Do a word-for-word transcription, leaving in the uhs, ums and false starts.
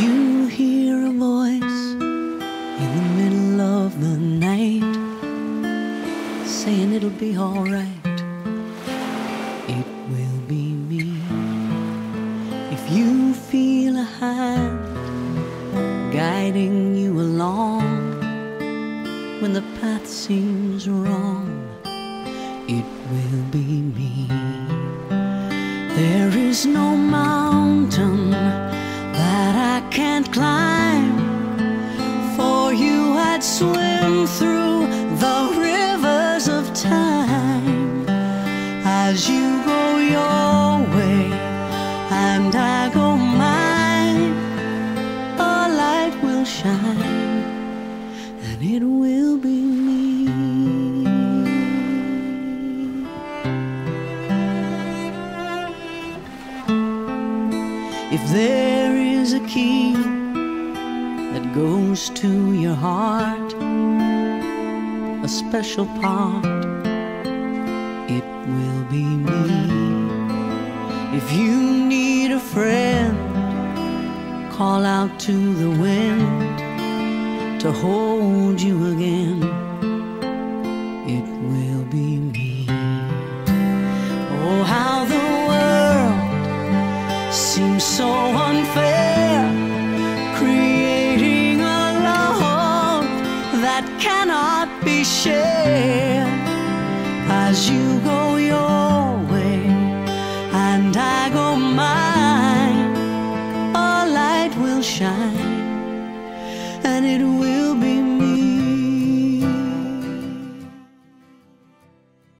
you hear a voice in the middle of the night saying it'll be alright, it will be me. If you feel a hand guiding you along when the path seems wrong, it will be me. There is no mountain that I can't climb. For you I'd swim through the rivers of time. As you go your way and I go mine, a light will shine and it will be me. If there is a key that goes to your heart, a special part, it will be me. If you need a friend, call out to the wind to hold you again, it will be me. Oh, how the world seems so unfair, creating a love that cannot be shared. As you go your way and I go mine, a light will shine and it will